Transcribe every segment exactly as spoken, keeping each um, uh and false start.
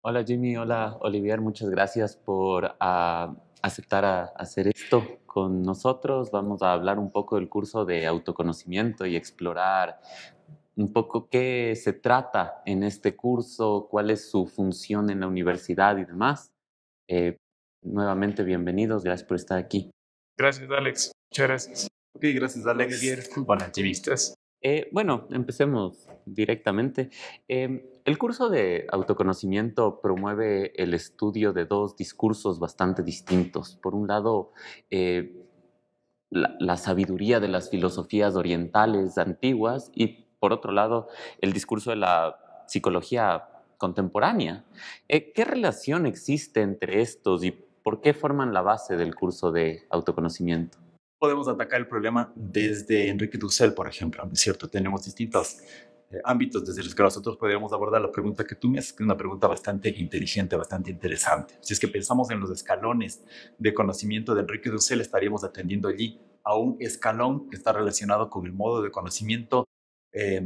Hola Jimmy, hola Olivier, muchas gracias por ah, aceptar a- hacer esto con nosotros. Vamos a hablar un poco del curso de autoconocimiento y explorar un poco qué se trata en este curso, cuál es su función en la universidad y demás. Eh, Nuevamente, bienvenidos, gracias por estar aquí. Gracias, Alex. Muchas gracias. Ok, gracias, Alex. Olivier, Hola, ¿cómo Jimmy. estás? Eh, bueno, empecemos directamente. Eh, el curso de autoconocimiento promueve el estudio de dos discursos bastante distintos. Por un lado, eh, la, la sabiduría de las filosofías orientales antiguas y por otro lado, el discurso de la psicología contemporánea. Eh, ¿qué relación existe entre estos y por qué forman la base del curso de autoconocimiento? Podemos atacar el problema desde Enrique Dussel, por ejemplo, ¿no es cierto? Tenemos distintos eh, ámbitos desde los que nosotros podríamos abordar la pregunta que tú me haces, que es una pregunta bastante inteligente, bastante interesante. Si es que pensamos en los escalones de conocimiento de Enrique Dussel, estaríamos atendiendo allí a un escalón que está relacionado con el modo de conocimiento eh,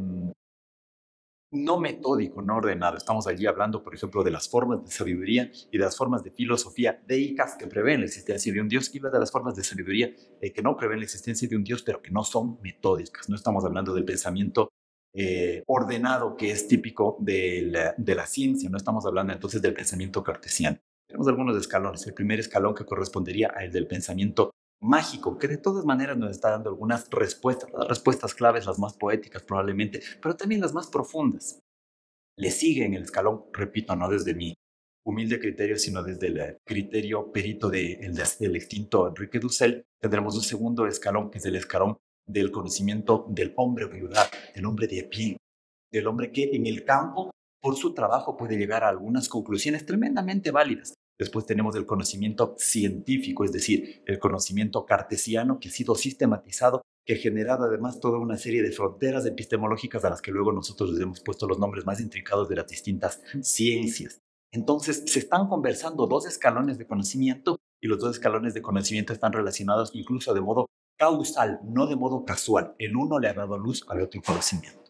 no metódico, no ordenado. Estamos allí hablando, por ejemplo, de las formas de sabiduría y de las formas de filosofía deicas que prevén la existencia de un Dios y de las formas de sabiduría eh, que no prevén la existencia de un Dios, pero que no son metódicas. No estamos hablando del pensamiento eh, ordenado que es típico de la, de la ciencia, no estamos hablando entonces del pensamiento cartesiano. Tenemos algunos escalones. El primer escalón que correspondería al del pensamiento mágico, que de todas maneras nos está dando algunas respuestas, las respuestas claves, las más poéticas probablemente, pero también las más profundas. Le sigue en el escalón, repito, no desde mi humilde criterio, sino desde el criterio perito de, el, del extinto Enrique Dussel, tendremos un segundo escalón, que es el escalón del conocimiento del hombre viuda, del hombre de pie, del hombre que en el campo, por su trabajo, puede llegar a algunas conclusiones tremendamente válidas. Después tenemos el conocimiento científico, es decir, el conocimiento cartesiano que ha sido sistematizado, que ha generado además toda una serie de fronteras epistemológicas a las que luego nosotros les hemos puesto los nombres más intrincados de las distintas ciencias. Entonces, se están conversando dos escalones de conocimiento y los dos escalones de conocimiento están relacionados incluso de modo causal, no de modo casual. El uno le ha dado luz al otro conocimiento.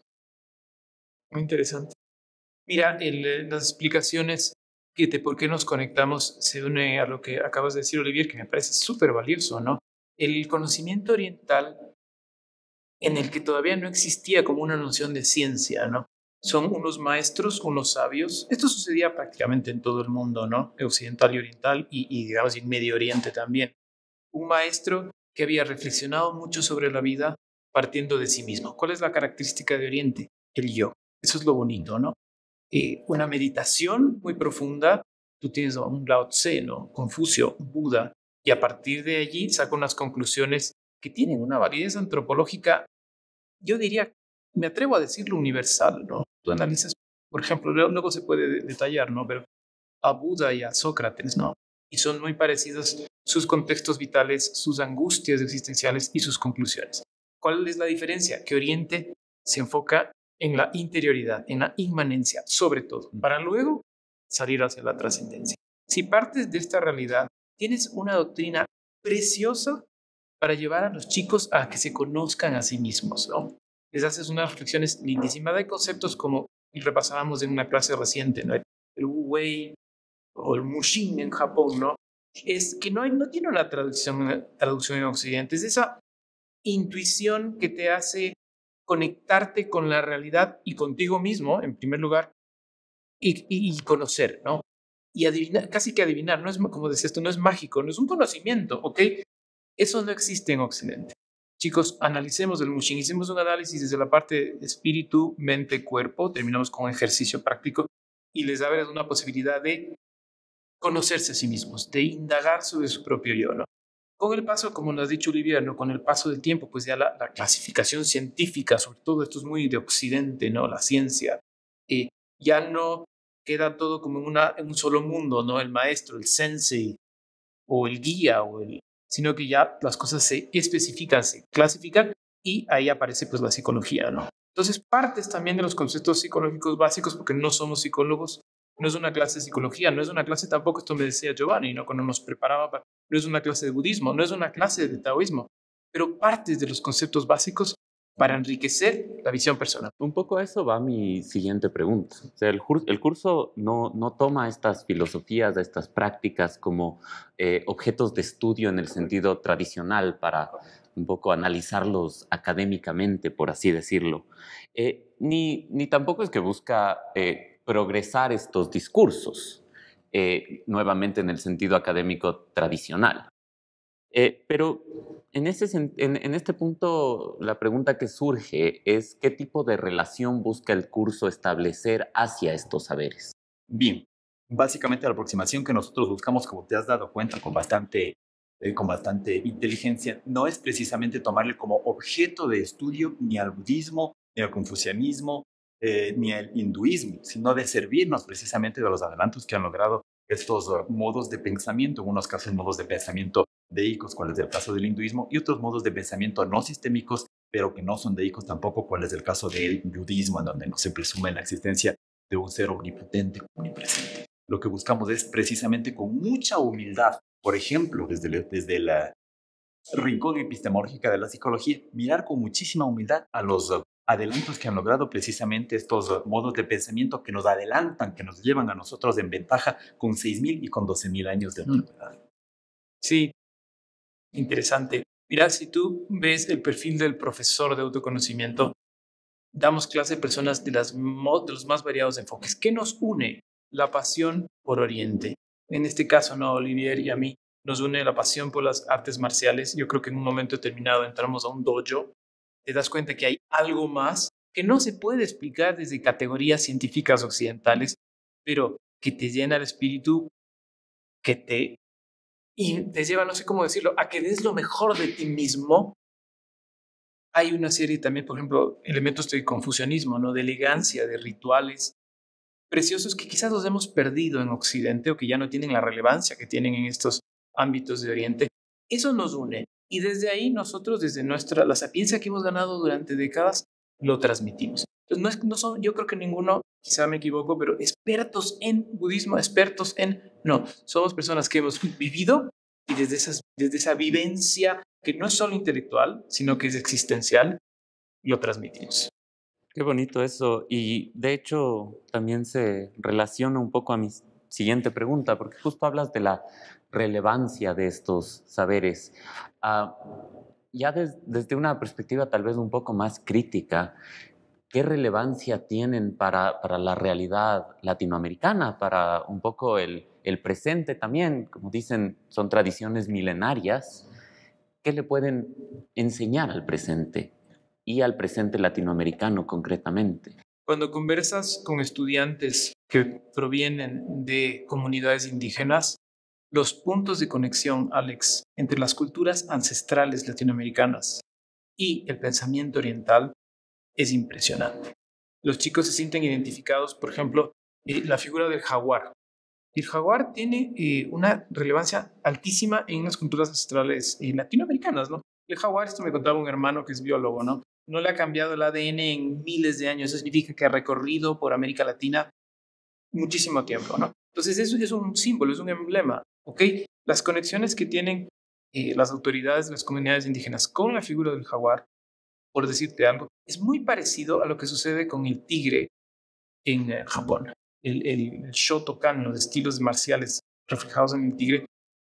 Muy interesante. Mira, el, eh, las explicaciones que de por qué nos conectamos se une a lo que acabas de decir, Olivier, que me parece súper valioso, ¿no? El conocimiento oriental en el que todavía no existía como una noción de ciencia, ¿no? Son unos maestros, unos sabios. Esto sucedía prácticamente en todo el mundo, ¿no? Occidental y oriental y, y digamos, en Medio Oriente también. Un maestro que había reflexionado mucho sobre la vida partiendo de sí mismo. ¿Cuál es la característica de Oriente? El yo. Eso es lo bonito, ¿no? Eh, una meditación muy profunda. Tú tienes a un Lao Tse, ¿no? Confucio, Buda, y a partir de allí saca unas conclusiones que tienen una validez antropológica, yo diría, me atrevo a decirlo universal, ¿no? Tú analizas, por ejemplo, luego se puede detallar, ¿no? Pero a Buda y a Sócrates, ¿no? Y son muy parecidos sus contextos vitales, sus angustias existenciales y sus conclusiones. ¿Cuál es la diferencia? Que Oriente se enfoca en la interioridad, en la inmanencia, sobre todo, para luego salir hacia la trascendencia. Si partes de esta realidad, tienes una doctrina preciosa para llevar a los chicos a que se conozcan a sí mismos, ¿no? Les haces unas reflexiones lindísimas. Hay conceptos como, y repasábamos en una clase reciente, ¿no? El Wu Wei o el Mushin en Japón, ¿no? Es que no, hay, no tiene una traducción, traducción en Occidente. Es esa intuición que te hace conectarte con la realidad y contigo mismo, en primer lugar, y, y, y conocer, ¿no? Y adivinar, casi que adivinar, no es como decías tú, no es mágico, no es un conocimiento, ¿ok? Eso no existe en Occidente. Chicos, analicemos el Mushin, hicimos un análisis desde la parte de espíritu, mente, cuerpo, terminamos con un ejercicio práctico y les da una posibilidad de conocerse a sí mismos, de indagar sobre su propio yo, ¿no? Con el paso, como nos ha dicho Olivia, ¿no? Con el paso del tiempo, pues ya la, la clasificación científica, sobre todo esto es muy de Occidente, ¿no? La ciencia, eh, ya no queda todo como en, una, en un solo mundo, ¿no? El maestro, el sensei, o el guía, o el, sino que ya las cosas se especifican, se clasifican, y ahí aparece pues la psicología, ¿no? Entonces partes también de los conceptos psicológicos básicos, porque no somos psicólogos, no es una clase de psicología, no es una clase tampoco, esto me decía Giovanni, ¿no? Cuando nos preparaba, para, no es una clase de budismo, no es una clase de taoísmo, pero partes de los conceptos básicos para enriquecer la visión personal. Un poco a eso va mi siguiente pregunta. O sea, el, cur- el curso no, no toma estas filosofías, estas prácticas como eh, objetos de estudio en el sentido tradicional para un poco analizarlos académicamente, por así decirlo. Eh, ni, ni tampoco es que busca eh, progresar estos discursos, eh, nuevamente en el sentido académico tradicional. Eh, pero en, ese, sen- en, en este punto, la pregunta que surge es qué tipo de relación busca el curso establecer hacia estos saberes. Bien, básicamente la aproximación que nosotros buscamos, como te has dado cuenta, con bastante, eh, con bastante inteligencia, no es precisamente tomarle como objeto de estudio ni al budismo, ni al confucianismo, eh, ni al hinduismo, sino de servirnos precisamente de los adelantos que han logrado estos uh, modos de pensamiento, en unos casos modos de pensamiento deicos, cuál es el caso del hinduismo, y otros modos de pensamiento no sistémicos, pero que no son deicos tampoco, cuál es el caso del budismo, en donde no se presume la existencia de un ser omnipotente, omnipresente. Lo que buscamos es precisamente con mucha humildad, por ejemplo, desde, el, desde la rincón epistemológica de la psicología, mirar con muchísima humildad a los uh, adelantos que han logrado precisamente estos uh, modos de pensamiento que nos adelantan, que nos llevan a nosotros en ventaja con seis mil y con doce mil años de antigüedad. Sí, interesante. Mira, si tú ves el perfil del profesor de autoconocimiento, damos clase a personas de, las mo- de los más variados enfoques. ¿Qué nos une? La pasión por Oriente. En este caso, no, Olivier y a mí, nos une la pasión por las artes marciales. Yo creo que en un momento determinado entramos a un dojo, te das cuenta que hay algo más que no se puede explicar desde categorías científicas occidentales, pero que te llena el espíritu, que te, y te lleva, no sé cómo decirlo, a que des lo mejor de ti mismo. Hay una serie también, por ejemplo, elementos de confucianismo, ¿no? De elegancia, de rituales preciosos que quizás los hemos perdido en Occidente o que ya no tienen la relevancia que tienen en estos ámbitos de Oriente. Eso nos une y desde ahí nosotros, desde nuestra, la sapiencia que hemos ganado durante décadas, lo transmitimos. Entonces, no es, no son, yo creo que ninguno, quizá me equivoco, pero expertos en budismo, expertos en... No, somos personas que hemos vivido y desde, esas, desde esa vivencia que no es solo intelectual, sino que es existencial, lo transmitimos. Qué bonito eso. Y de hecho también se relaciona un poco a mi siguiente pregunta, porque justo hablas de la relevancia de estos saberes. Ah, ya des- desde una perspectiva tal vez un poco más crítica, ¿qué relevancia tienen para, para la realidad latinoamericana, para un poco el, el presente también? Como dicen, son tradiciones milenarias. ¿Qué le pueden enseñar al presente y al presente latinoamericano concretamente? Cuando conversas con estudiantes que provienen de comunidades indígenas, los puntos de conexión, Alex, entre las culturas ancestrales latinoamericanas y el pensamiento oriental es impresionante. Los chicos se sienten identificados, por ejemplo, eh, la figura del jaguar. El jaguar tiene eh, una relevancia altísima en las culturas ancestrales eh, latinoamericanas, ¿no? El jaguar, esto me contaba un hermano que es biólogo, ¿no? No le ha cambiado el A D N en miles de años. Eso significa que ha recorrido por América Latina muchísimo tiempo, ¿no? Entonces, eso es un símbolo, es un emblema, ¿ok? Las conexiones que tienen eh, las autoridades de las comunidades indígenas con la figura del jaguar, por decirte algo, es muy parecido a lo que sucede con el tigre en eh, Japón. El, el, el Shotokan, los estilos marciales reflejados en el tigre,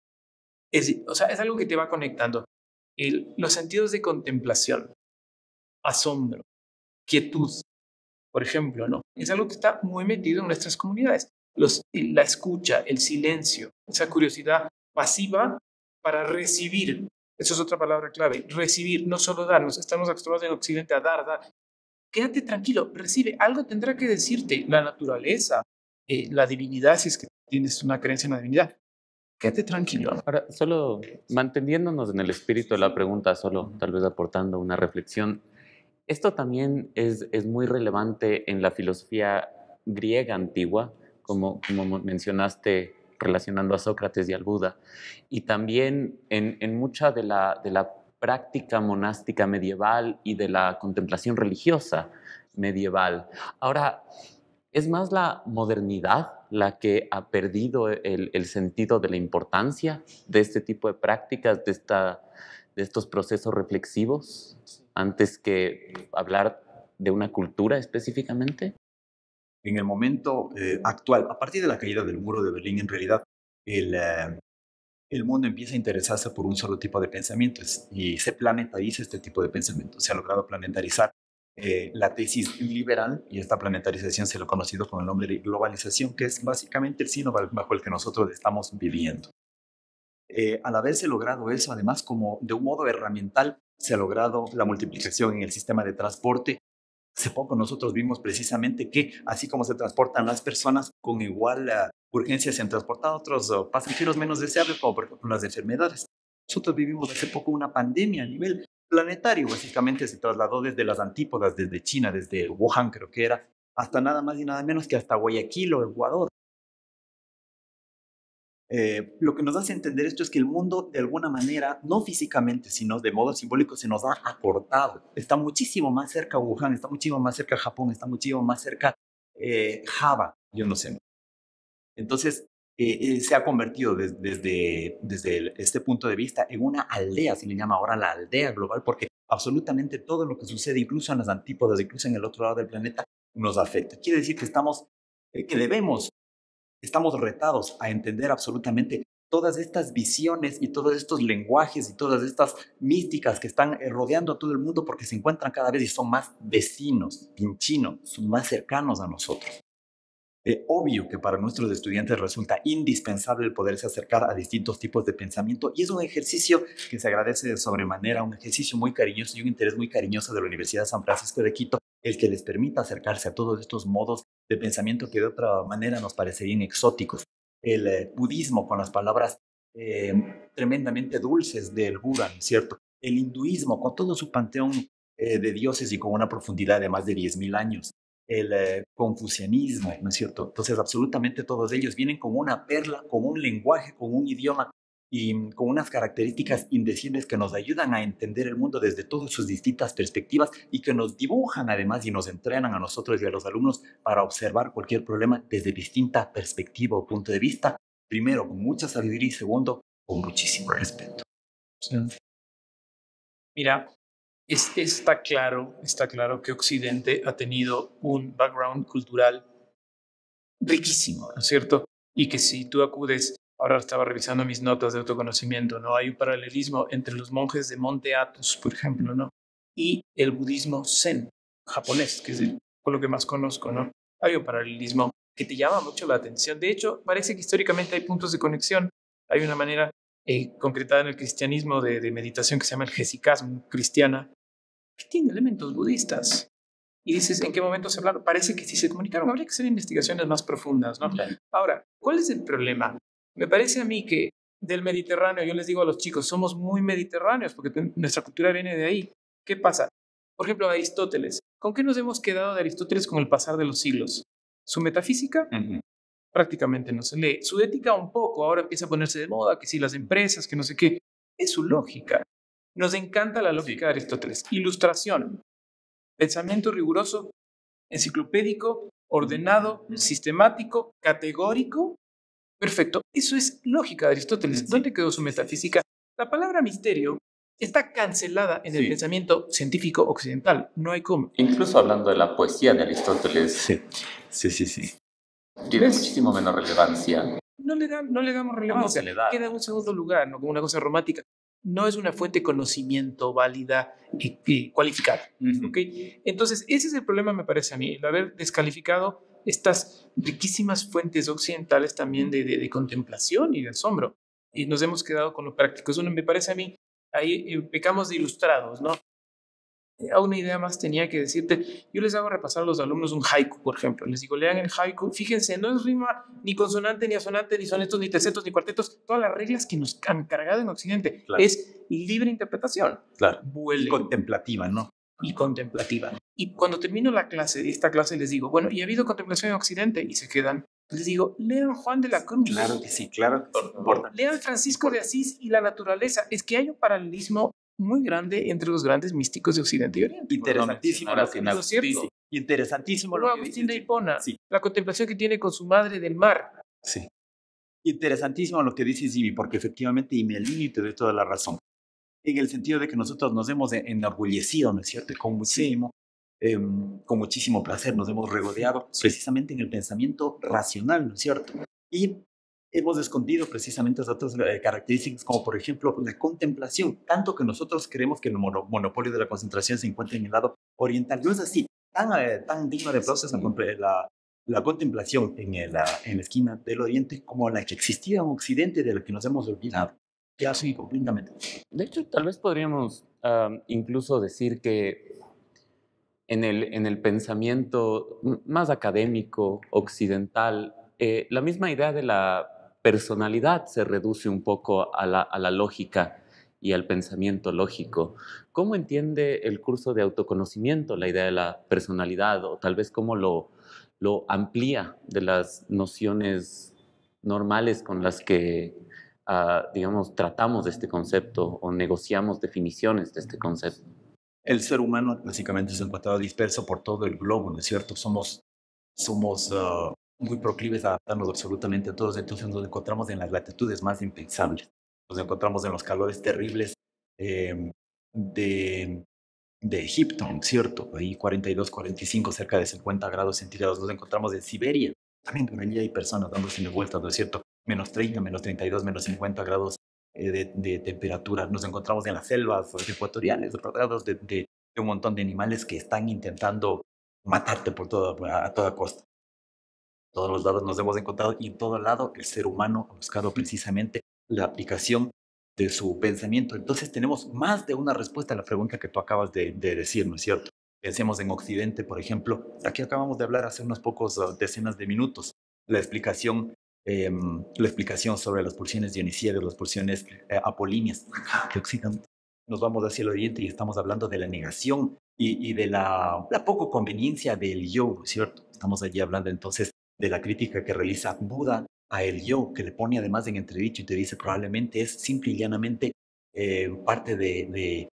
es, o sea, es algo que te va conectando. El, los sentidos de contemplación, asombro, quietud, por ejemplo, ¿no? Es algo que está muy metido en nuestras comunidades. Los, la escucha, el silencio, esa curiosidad pasiva para recibir. Eso es otra palabra clave. Recibir, no solo darnos. Estamos acostumbrados en Occidente a dar, dar. Quédate tranquilo, recibe. Algo tendrá que decirte la naturaleza, eh, la divinidad, si es que tienes una creencia en la divinidad. Quédate tranquilo. Ahora, solo manteniéndonos en el espíritu de la pregunta, solo tal vez aportando una reflexión. Esto también es, es muy relevante en la filosofía griega antigua, como, como mencionaste, relacionando a Sócrates y al Buda, y también en, en mucha de la, de la práctica monástica medieval y de la contemplación religiosa medieval. Ahora, ¿es más la modernidad la que ha perdido el, el sentido de la importancia de este tipo de prácticas, de, esta, de estos procesos reflexivos antes que hablar de una cultura específicamente? En el momento eh, actual, a partir de la caída del muro de Berlín, en realidad el, eh, el mundo empieza a interesarse por un solo tipo de pensamientos y se planetariza este tipo de pensamientos. Se ha logrado planetarizar eh, la tesis liberal y esta planetarización se lo ha conocido con el nombre de globalización, que es básicamente el signo bajo el que nosotros estamos viviendo. Eh, al haberse logrado eso, además, como de un modo herramiental, se ha logrado la multiplicación en el sistema de transporte. Hace poco nosotros vimos precisamente que, así como se transportan las personas, con igual uh, urgencia se han transportado otros uh, pasajeros menos deseables, como por ejemplo las enfermedades. Nosotros vivimos hace poco una pandemia a nivel planetario. Básicamente se trasladó desde las antípodas, desde China, desde Wuhan creo que era, hasta nada más y nada menos que hasta Guayaquil o Ecuador. Eh, lo que nos hace entender esto es que el mundo, de alguna manera, no físicamente, sino de modo simbólico, se nos ha acortado. Está muchísimo más cerca Wuhan, está muchísimo más cerca Japón, está muchísimo más cerca eh, Java, yo no sé. Entonces, eh, eh, se ha convertido des, desde, desde el, este punto de vista en una aldea, se le llama ahora la aldea global, porque absolutamente todo lo que sucede, incluso en las antípodas, incluso en el otro lado del planeta, nos afecta. Quiere decir que estamos, eh, que debemos Estamos retados a entender absolutamente todas estas visiones y todos estos lenguajes y todas estas místicas que están rodeando a todo el mundo porque se encuentran cada vez y son más vecinos, pinchinos, son más cercanos a nosotros. Es obvio que para nuestros estudiantes resulta indispensable el poderse acercar a distintos tipos de pensamiento y es un ejercicio que se agradece de sobremanera, un ejercicio muy cariñoso y un interés muy cariñoso de la Universidad de San Francisco de Quito, el que les permita acercarse a todos estos modos de pensamiento que de otra manera nos parecerían exóticos. El eh, budismo con las palabras eh, tremendamente dulces del Buda, ¿no es cierto? El hinduismo con todo su panteón eh, de dioses y con una profundidad de más de diez mil años. El eh, confucianismo, ¿no es cierto? Entonces, absolutamente todos ellos vienen con una perla, con un lenguaje, con un idioma y con unas características indecibles que nos ayudan a entender el mundo desde todas sus distintas perspectivas y que nos dibujan además y nos entrenan a nosotros y a los alumnos para observar cualquier problema desde distinta perspectiva o punto de vista, primero con mucha sabiduría y segundo con muchísimo respeto. Sí. Mira, es, está claro, está claro que Occidente ha tenido un background cultural riquísimo, ¿no es cierto? Y que si tú acudes, ahora estaba revisando mis notas de autoconocimiento, ¿no? Hay un paralelismo entre los monjes de Monte Athos, por ejemplo, ¿no? Y el budismo Zen japonés, que es el, con lo que más conozco, ¿no? Hay un paralelismo que te llama mucho la atención. De hecho, parece que históricamente hay puntos de conexión. Hay una manera eh, concretada en el cristianismo de, de meditación que se llama el hesychasm cristiana, que tiene elementos budistas. Y dices, ¿en qué momento se hablaron? Parece que sí se comunicaron. Habría que hacer investigaciones más profundas, ¿no? Claro. Ahora, ¿cuál es el problema? Me parece a mí que del Mediterráneo, yo les digo a los chicos, somos muy mediterráneos porque nuestra cultura viene de ahí. ¿Qué pasa? Por ejemplo, Aristóteles. ¿Con qué nos hemos quedado de Aristóteles con el pasar de los siglos? Su metafísica uh-huh. prácticamente no se lee. Su ética un poco, ahora empieza a ponerse de moda, que si las empresas, que no sé qué. Es su lógica. Nos encanta la lógica sí. de Aristóteles. Ilustración. Pensamiento riguroso, enciclopédico, ordenado, sistemático, categórico. Perfecto. Eso es lógica de Aristóteles. Sí. ¿Dónde quedó su metafísica? La palabra misterio está cancelada en el sí. pensamiento científico occidental. No hay cómo. Incluso hablando de la poesía de Aristóteles. Sí, sí, sí. sí. Tiene muchísimo menos relevancia. No le, da, no le damos relevancia. No le da. Queda en un segundo lugar, ¿no? Como una cosa romántica. No es una fuente de conocimiento válida y, y cualificada. Uh-huh. ¿Okay? Entonces, ese es el problema, me parece a mí, el haber descalificado estas riquísimas fuentes occidentales también de, de, de contemplación y de asombro. Y nos hemos quedado con lo práctico. Eso me parece a mí, ahí eh, pecamos de ilustrados, ¿no? A una idea más tenía que decirte, yo les hago repasar a los alumnos un haiku, por ejemplo. Les digo, lean el haiku. Fíjense, no es rima ni consonante, ni asonante, ni sonetos, ni tercetos, ni cuartetos. Todas las reglas que nos han cargado en Occidente. Claro. Es libre interpretación. Claro. Vuelen. Y contemplativa, ¿no? Y contemplativa. Y cuando termino la clase, esta clase les digo, bueno, ¿y ha habido contemplación en Occidente? Y se quedan. Les digo, lean Juan de la Cruz. Claro que sí, claro. Por, lean Francisco de Asís y la naturaleza. Es que hay un paralelismo muy grande entre los grandes místicos de Occidente y Oriente. Interesantísimo. No, no, no, sí, sí. Interesantísimo. Lo Agustín de Hipona, sí. La contemplación que tiene con su madre del mar. Sí. Interesantísimo lo que dice Jimmy, porque efectivamente, y me alineo y te doy toda la razón. en el sentido de que nosotros nos hemos e- enorgullecido, ¿no es cierto? Y con muchísimo, eh, con muchísimo placer nos hemos regodeado precisamente en el pensamiento racional, ¿no es cierto? Y hemos escondido precisamente esas otras eh, características, como por ejemplo la contemplación, tanto que nosotros creemos que el mono- monopolio de la concentración se encuentra en el lado oriental. No es así, tan, eh, tan digno de aplausos la, comple- la, la contemplación en, el, ah, en la esquina del oriente como la que existía en occidente, de la que nos hemos olvidado. Ya, sí, completamente. De hecho, tal vez podríamos am, incluso decir que en el, en el pensamiento m- más académico, occidental, eh, la misma idea de la personalidad se reduce un poco a la, a la lógica y al pensamiento lógico. ¿Cómo entiende el curso de autoconocimiento la idea de la personalidad o tal vez cómo lo, lo amplía de las nociones normales con las que, ah, digamos, tratamos de este concepto o negociamos definiciones de este concepto? El ser humano básicamente se encontraba disperso por todo el globo, ¿no es cierto? Somos, somos ah, muy proclives a adaptarnos absolutamente a todos, entonces nos encontramos en las latitudes más impensables. Nos encontramos en los calores terribles eh, de, de Egipto, ¿no es cierto? Ahí cuarenta y dos, cuarenta y cinco, cerca de cincuenta grados centígrados. Nos encontramos en Siberia. También por allí hay personas dándose vueltas, ¿no es cierto? Menos treinta, menos treinta y dos, menos cincuenta grados eh, de, de temperatura. Nos encontramos en las selvas ecuatoriales, rodeados de, de, de un montón de animales que están intentando matarte por todo, a, a toda costa. Todos los lados nos hemos encontrado y en todo lado el ser humano ha buscado precisamente la aplicación de su pensamiento. Entonces tenemos más de una respuesta a la pregunta que tú acabas de, de decir, ¿no es cierto? Pensemos en Occidente, por ejemplo. Aquí acabamos de hablar hace unos pocos uh, decenas de minutos. La explicación, eh, la explicación sobre las pulsiones dionisíacas, las pulsiones eh, apolíneas. Acá, de Occidente. Nos vamos hacia el Oriente y estamos hablando de la negación y, y de la, la poco conveniencia del yo, ¿no es cierto? Estamos allí hablando entonces de la crítica que realiza Buda a el yo, que le pone además en entredicho y te dice probablemente es simple y llanamente eh, parte de, de,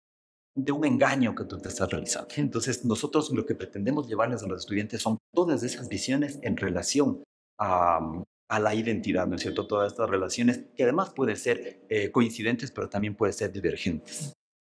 de un engaño que tú te estás realizando. Entonces nosotros lo que pretendemos llevarles a los estudiantes son todas esas visiones en relación a, a la identidad, ¿no es cierto? Todas estas relaciones que además pueden ser eh, coincidentes, pero también pueden ser divergentes.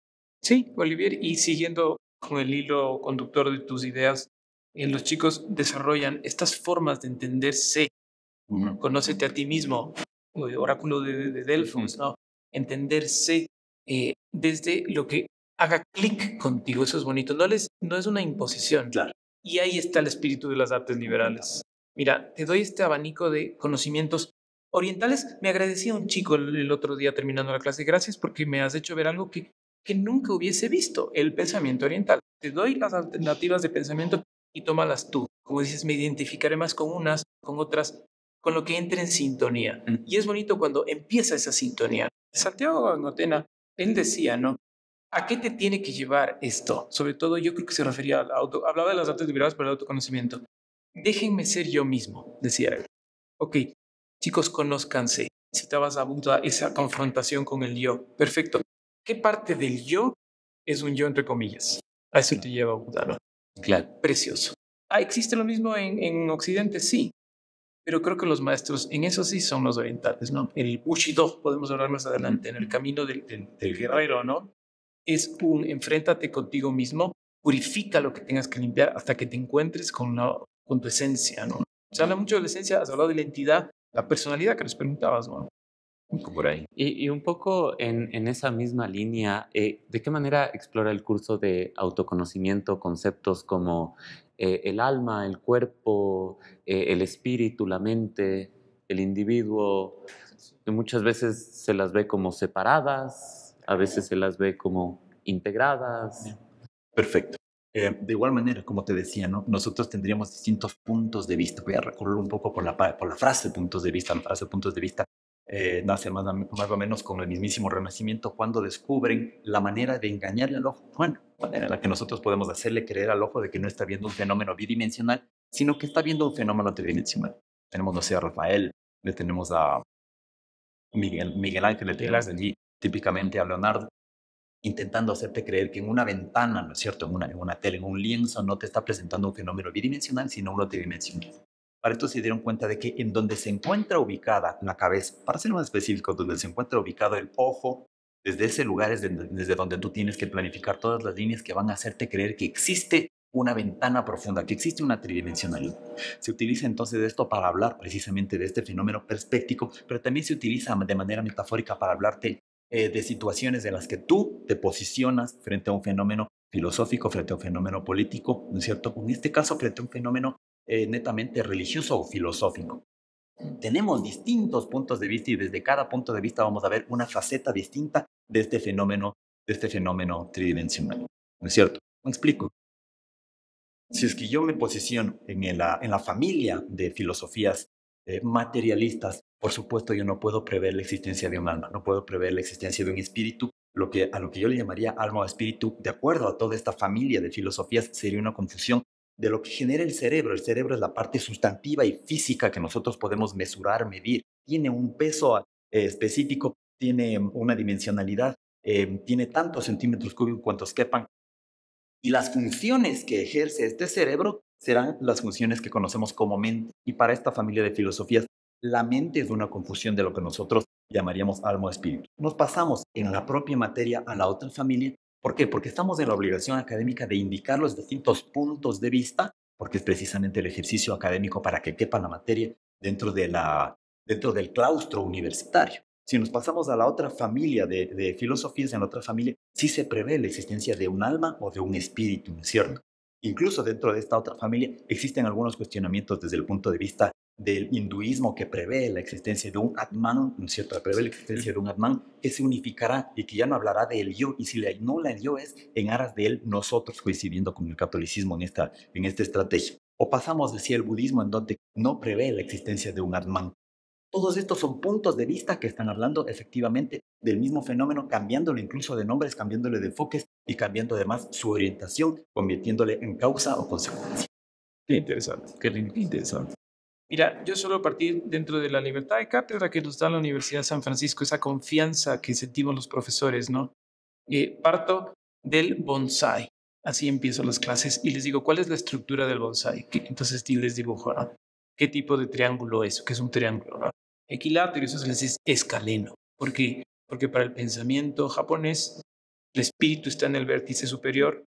Sí, Olivier, y siguiendo con el hilo conductor de tus ideas, eh, los chicos desarrollan estas formas de entenderse. Ujú. Conócete a ti mismo, eh, oráculo de, de Delfos, ¿no? Entenderse eh, desde lo que haga clic contigo, eso es bonito, no, les, no es una imposición. Claro. Y ahí está el espíritu de las artes liberales. Mira, te doy este abanico de conocimientos orientales. Me agradecía un chico el, el otro día terminando la clase, gracias porque me has hecho ver algo que, que nunca hubiese visto, el pensamiento oriental. Te doy las alternativas de pensamiento y tómalas tú. Como dices, me identificaré más con unas, con otras, con lo que entre en sintonía. Mm. Y es bonito cuando empieza esa sintonía. Santiago Angotena, él decía, ¿no? ¿A qué te tiene que llevar esto? Sobre todo yo creo que se refería al auto, hablaba de las artes liberadas para el autoconocimiento. Déjenme ser yo mismo, decía él. Ok, chicos, conózcanse. Citabas a Buda esa confrontación con el yo. Perfecto. ¿Qué parte del yo es un yo entre comillas? A eso te lleva Buda, ¿no? Claro. Precioso. Ah, ¿existe lo mismo en, en Occidente? Sí. Pero creo que los maestros en eso sí son los orientales, ¿no? El Bushido, podemos hablar más adelante, en el camino del, del, del guerrero, ¿no? Es un enfréntate contigo mismo, purifica lo que tengas que limpiar hasta que te encuentres con, la, con tu esencia, ¿no? Se habla mucho de la esencia, has hablado de la entidad, la personalidad que nos preguntabas, ¿no? Un poco por ahí. Y, y un poco en, en esa misma línea, eh, ¿de qué manera explora el curso de autoconocimiento conceptos como eh, el alma, el cuerpo, eh, el espíritu, la mente, el individuo? Que muchas veces se las ve como separadas, a veces se las ve como integradas. Perfecto. Eh, de igual manera, como te decía, ¿no? Nosotros tendríamos distintos puntos de vista. Voy a recorrer un poco por la, pa- por la frase puntos de vista. La frase puntos de vista eh, nace más, o- más o menos con el mismísimo Renacimiento, cuando descubren la manera de engañarle al ojo. Bueno, la manera en la que nosotros podemos hacerle creer al ojo de que no está viendo un fenómeno bidimensional, sino que está viendo un fenómeno tridimensional. Tenemos, no sé, a Rafael, le tenemos a Miguel, Miguel Ángel, le tenemos allí típicamente a Leonardo, intentando hacerte creer que en una ventana, ¿no es cierto?, en una, en una tele, en un lienzo, no te está presentando un fenómeno bidimensional, sino uno tridimensional. Para esto se dieron cuenta de que en donde se encuentra ubicada la cabeza, para ser más específico, donde se encuentra ubicado el ojo, Desde ese lugar es de- desde donde tú tienes que planificar todas las líneas que van a hacerte creer que existe una ventana profunda, que existe una tridimensionalidad. Se utiliza entonces esto para hablar precisamente de este fenómeno perspectivo, pero también se utiliza de manera metafórica para hablarte eh, de situaciones en las que tú te posicionas frente a un fenómeno filosófico, frente a un fenómeno político, ¿no es cierto? En este caso, frente a un fenómeno eh, netamente religioso o filosófico. Tenemos distintos puntos de vista y desde cada punto de vista vamos a ver una faceta distinta de este fenómeno, de este fenómeno tridimensional, ¿no es cierto? Me explico. Si es que yo me posiciono en la, en la familia de filosofías eh, materialistas, por supuesto yo no puedo prever la existencia de un alma, no puedo prever la existencia de un espíritu, lo que, a lo que yo le llamaría alma o espíritu, de acuerdo a toda esta familia de filosofías, sería una confusión de lo que genera el cerebro. El cerebro es la parte sustantiva y física que nosotros podemos mesurar, medir. Tiene un peso eh, específico, tiene una dimensionalidad, eh, tiene tantos centímetros cúbicos cuantos quepan. Y las funciones que ejerce este cerebro serán las funciones que conocemos como mente. Y para esta familia de filosofías, la mente es una confusión de lo que nosotros llamaríamos alma o espíritu. Nos pasamos en la propia materia a la otra familia. ¿Por qué? Porque estamos en la obligación académica de indicar los distintos puntos de vista, porque es precisamente el ejercicio académico para que quepa la materia dentro, de la, dentro del claustro universitario. Si nos pasamos a la otra familia de, de filosofías, en la otra familia sí se prevé la existencia de un alma o de un espíritu, ¿no es cierto? Incluso dentro de esta otra familia existen algunos cuestionamientos desde el punto de vista del hinduismo que prevé la existencia de un Atman, ¿no es cierto? Prevé la existencia de un Atman que se unificará y que ya no hablará del yo, y si le anula el yo es en aras de él nosotros, coincidiendo con el catolicismo en esta, en esta estrategia. O pasamos hacia el budismo, en donde no prevé la existencia de un Atman. Todos estos son puntos de vista que están hablando efectivamente del mismo fenómeno, cambiándole incluso de nombres, cambiándole de enfoques y cambiando además su orientación, convirtiéndole en causa o consecuencia. Qué interesante, qué lindo, qué interesante. Mira, yo suelo partir dentro de la libertad de cátedra que nos da la Universidad de San Francisco, esa confianza que sentimos los profesores, ¿no? Eh, parto del bonsai. Así empiezo las clases y les digo, ¿cuál es la estructura del bonsai? Entonces les dibujo, ¿no? ¿Qué tipo de triángulo es? ¿Qué es un triángulo, ¿no? Equilátero, eso se les dice escaleno. ¿Por qué? Porque para el pensamiento japonés, el espíritu está en el vértice superior,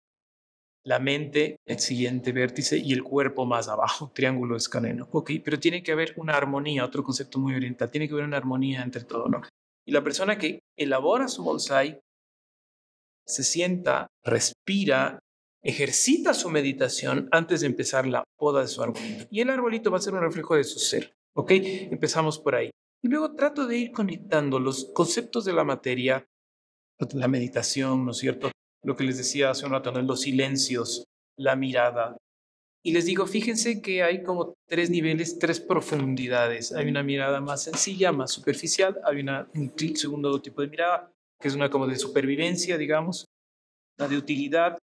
la mente, el siguiente vértice, y el cuerpo más abajo, triángulo escaleno. Ok, pero tiene que haber una armonía, otro concepto muy oriental, tiene que haber una armonía entre todo, ¿no? Y la persona que elabora su bonsai se sienta, respira, ejercita su meditación antes de empezar la poda de su arbolito. Y el arbolito va a ser un reflejo de su ser. ¿Ok? Empezamos por ahí. Y luego trato de ir conectando los conceptos de la materia, la meditación, ¿no es cierto? Lo que les decía hace un rato, ¿no? Los silencios, la mirada. Y les digo, fíjense que hay como tres niveles, tres profundidades. Hay una mirada más sencilla, más superficial. Hay una, un segundo tipo de mirada, que es una como de supervivencia, digamos, la de utilidad.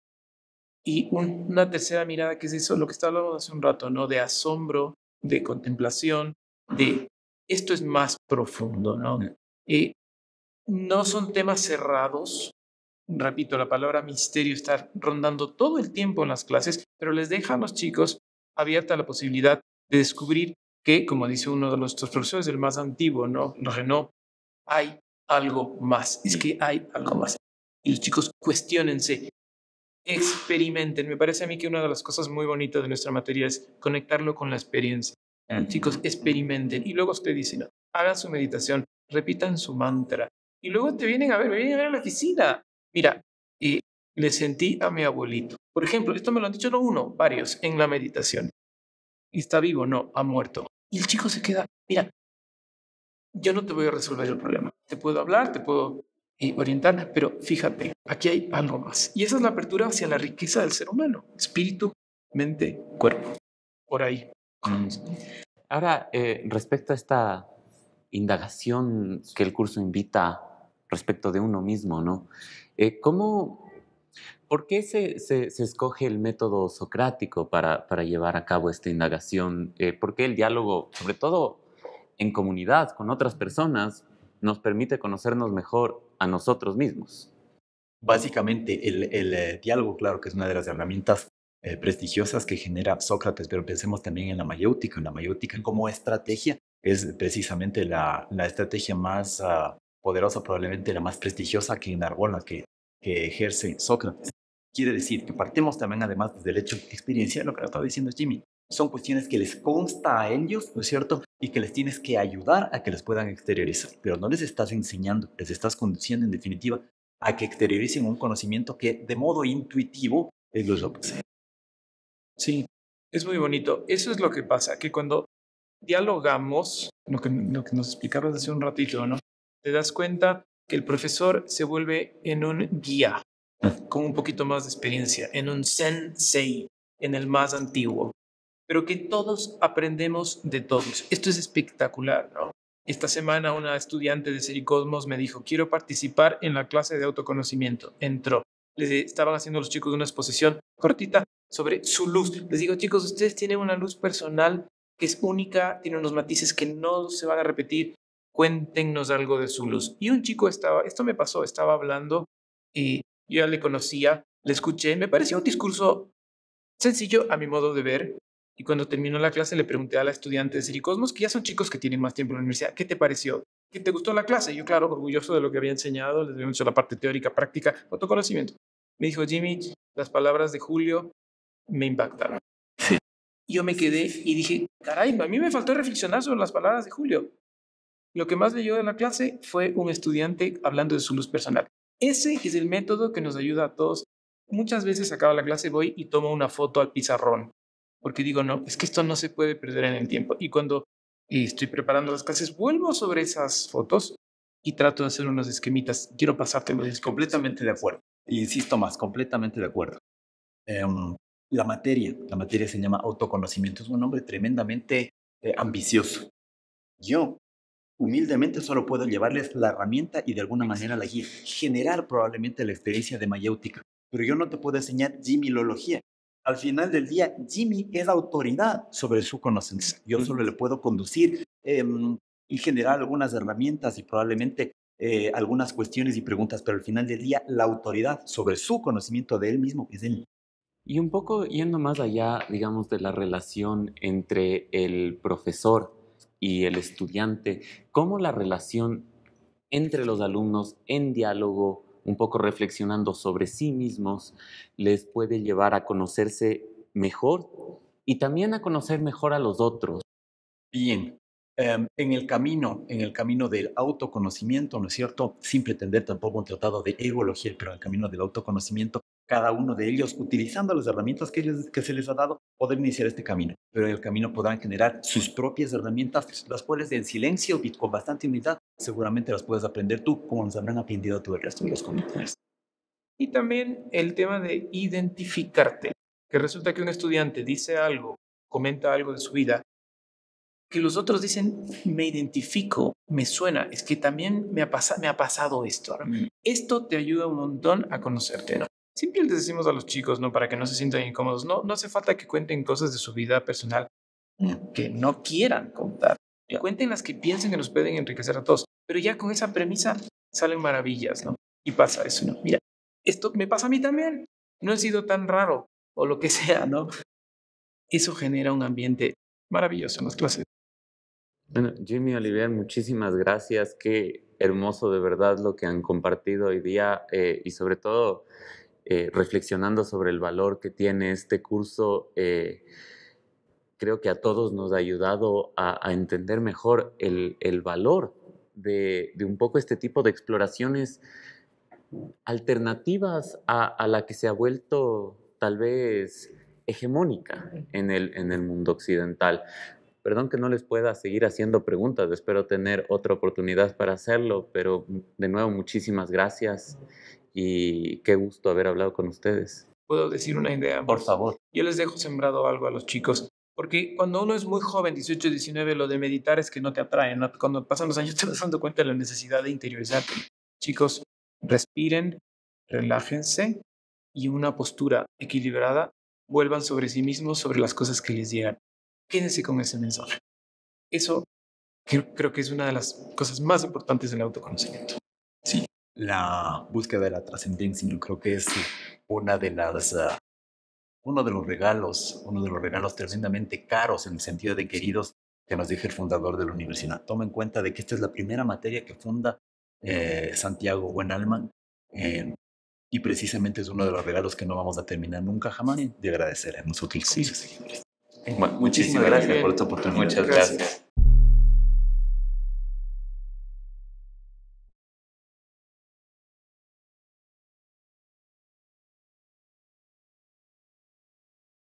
Y un, una tercera mirada, que es eso, lo que estaba hablando hace un rato, ¿no? De asombro, de contemplación, de esto es más profundo, ¿no? Eh, no son temas cerrados. Repito, la palabra misterio está rondando todo el tiempo en las clases, pero les deja a los chicos abierta la posibilidad de descubrir que, como dice uno de nuestros profesores, el más antiguo, ¿no? Renaud, hay algo más, es que hay algo más. Y los chicos cuestiónense, experimenten. Me parece a mí que una de las cosas muy bonitas de nuestra materia es conectarlo con la experiencia. Mm. Chicos, experimenten. Y luego usted dice, no, hagan su meditación, repitan su mantra. Y luego te vienen a ver, me vienen a ver a la oficina. Mira, y le sentí a mi abuelito. Por ejemplo, esto me lo han dicho no uno, varios, en la meditación. Y está vivo, no, ha muerto. Y el chico se queda, mira, yo no te voy a resolver el problema. Te puedo hablar, te puedo eh, orientar, pero fíjate, aquí hay algo más. Y esa es la apertura hacia la riqueza del ser humano. Espíritu, mente, cuerpo. Por ahí. Mm. Ahora, eh, respecto a esta indagación que el curso invita respecto de uno mismo, ¿no? Eh, ¿cómo, ¿Por qué se, se, se escoge el método socrático para, para llevar a cabo esta indagación? Eh, ¿Por qué el diálogo, sobre todo en comunidad, con otras personas, nos permite conocernos mejor a nosotros mismos? Básicamente, el, el eh, diálogo, claro que es una de las herramientas eh, prestigiosas que genera Sócrates, pero pensemos también en la mayéutica. En la mayéutica como estrategia es precisamente la, la estrategia más uh, poderosa, probablemente la más prestigiosa que enarbola, que, que ejerce Sócrates. Quiere decir que partimos también, además, desde el hecho de experiencia, lo que estaba diciendo Jimmy. Son cuestiones que les consta a ellos, ¿no es cierto? Y que les tienes que ayudar a que les puedan exteriorizar. Pero no les estás enseñando, les estás conduciendo, en definitiva, a que exterioricen un conocimiento que de modo intuitivo ellos lo poseen. Sí, es muy bonito. Eso es lo que pasa, que cuando dialogamos, lo que, lo que nos explicabas hace un ratito, ¿no? Te das cuenta que el profesor se vuelve en un guía con un poquito más de experiencia, en un sensei, en el más antiguo, pero que todos aprendemos de todos. Esto es espectacular, ¿no? Esta semana una estudiante de Sericosmos me dijo, quiero participar en la clase de autoconocimiento. Entró. Les estaban haciendo los chicos una exposición cortita sobre su luz. Les digo, chicos, ustedes tienen una luz personal que es única, tiene unos matices que no se van a repetir. Cuéntenos algo de su luz. Y un chico estaba, esto me pasó, estaba hablando y yo ya le conocía, le escuché, me pareció un discurso sencillo a mi modo de ver. Y cuando terminó la clase le pregunté a la estudiante de Sericosmos, que ya son chicos que tienen más tiempo en la universidad, ¿qué te pareció? ¿Qué te gustó la clase? Yo, claro, orgulloso de lo que había enseñado, les había hecho la parte teórica, práctica, autoconocimiento. Me dijo, Jimmy, las palabras de Julio me impactaron. Y yo me quedé y dije, caray, a mí me faltó reflexionar sobre las palabras de Julio. Lo que más leyó de la clase fue un estudiante hablando de su luz personal. Ese es el método que nos ayuda a todos. Muchas veces acaba la clase, voy y tomo una foto al pizarrón, porque digo, no, es que esto no se puede perder en el tiempo. Y cuando y estoy preparando las clases, vuelvo sobre esas fotos y trato de hacer unos esquemitas. Quiero pasártelo. Completamente de acuerdo. Insisto más, completamente de acuerdo. Um, la materia, la materia se llama autoconocimiento. Es un nombre tremendamente eh, ambicioso. Yo, humildemente, solo puedo llevarles la herramienta y de alguna manera la guía. Generar probablemente la experiencia de mayéutica. Pero yo no te puedo enseñar Jimmylología. Al final del día, Jimmy es autoridad sobre su conocimiento. Yo solo le puedo conducir eh, y generar algunas herramientas y probablemente eh, algunas cuestiones y preguntas, pero al final del día, la autoridad sobre su conocimiento de él mismo es él. Y un poco yendo más allá, digamos, de la relación entre el profesor y el estudiante, ¿cómo la relación entre los alumnos en diálogo, un poco reflexionando sobre sí mismos, les puede llevar a conocerse mejor y también a conocer mejor a los otros? Bien, um, en el camino, en el camino del autoconocimiento, ¿no es cierto? Sin pretender tampoco un tratado de egología, pero en el camino del autoconocimiento, cada uno de ellos, utilizando las herramientas que, les, que se les ha dado, poder iniciar este camino. Pero en el camino podrán generar sus propias herramientas, las cuales en silencio y con bastante humildad, seguramente las puedes aprender tú, como las habrán aprendido tú el resto de los comentarios. Y también el tema de identificarte, que resulta que un estudiante dice algo, comenta algo de su vida, que los otros dicen, me identifico, me suena, es que también me ha, pas- me ha pasado esto. ¿No? Mm. Esto te ayuda un montón a conocerte, ¿no? Siempre les decimos a los chicos, ¿no? Para que no se sientan incómodos, no, no hace falta que cuenten cosas de su vida personal que no quieran contar. Yeah. Cuenten las que piensen que nos pueden enriquecer a todos. Pero ya con esa premisa salen maravillas, ¿no? Y pasa eso, ¿no? Mira, esto me pasa a mí también. No he sido tan raro, o lo que sea, ¿no? Eso genera un ambiente maravilloso en las clases. Bueno, Jimmy, Olivier, muchísimas gracias. Qué hermoso de verdad lo que han compartido hoy día eh, y sobre todo eh, reflexionando sobre el valor que tiene este curso. Eh, creo que a todos nos ha ayudado a, a entender mejor el, el valor de, de un poco este tipo de exploraciones alternativas a, a la que se ha vuelto tal vez hegemónica en el, en el mundo occidental. Perdón que no les pueda seguir haciendo preguntas, espero tener otra oportunidad para hacerlo, pero de nuevo muchísimas gracias y qué gusto haber hablado con ustedes. ¿Puedo decir una idea? Por favor. Yo les dejo sembrado algo a los chicos, porque cuando uno es muy joven, dieciocho, diecinueve, lo de meditar es que no te atrae, ¿no? Cuando pasan los años te vas dando cuenta de la necesidad de interiorizarte. Chicos, respiren, relájense y una postura equilibrada, vuelvan sobre sí mismos, sobre las cosas que les llegan. Quédense con ese mensaje. Eso creo que es una de las cosas más importantes del autoconocimiento. Sí, la búsqueda de la trascendencia, yo creo que es una de las, uh, uno de los regalos, uno de los regalos tremendamente caros en el sentido de queridos que nos deja el fundador de la universidad. Toma en cuenta de que esta es la primera materia que funda eh, Santiago Buen Alma. Eh, y precisamente es uno de los regalos que no vamos a terminar nunca jamás de agradecer a nosotros como Sí. sus seguidores. Bueno, Muchísimas gracias Bien. por esta oportunidad. Muchas Gracias. gracias.